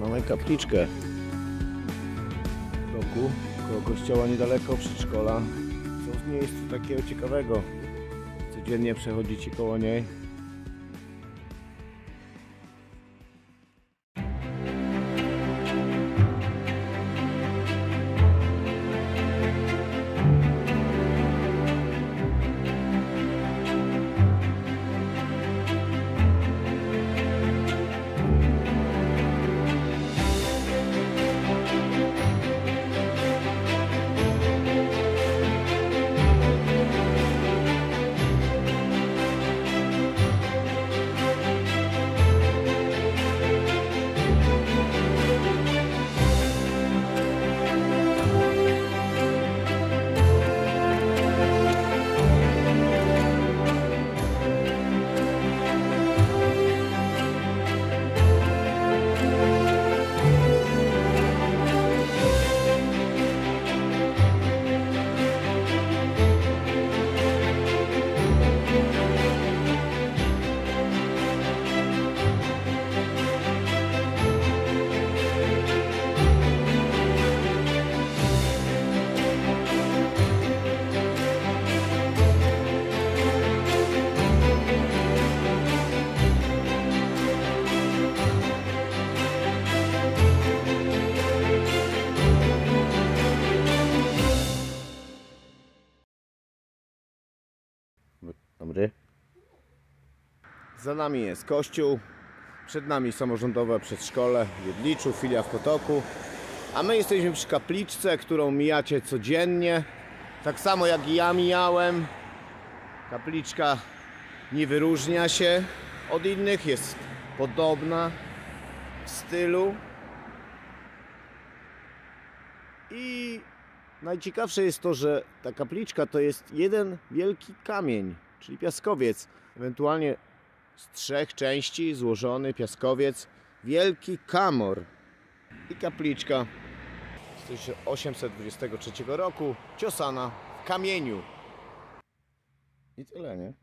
Mamy kapliczkę w roku, koło kościoła niedaleko przedszkola. Co w miejscu takiego ciekawego? Codziennie przechodzicie koło niej. Dobry. Za nami jest kościół, przed nami samorządowe przedszkole w Jedliczu, filia w Potoku, a my jesteśmy przy kapliczce, którą mijacie codziennie, tak samo jak i ja mijałem. Kapliczka nie wyróżnia się od innych, jest podobna w stylu i najciekawsze jest to, że ta kapliczka to jest jeden wielki kamień, czyli piaskowiec, ewentualnie z 3 części złożony piaskowiec, wielki kamor. I kapliczka z 1823 roku, ciosana w kamieniu. I tyle, nie?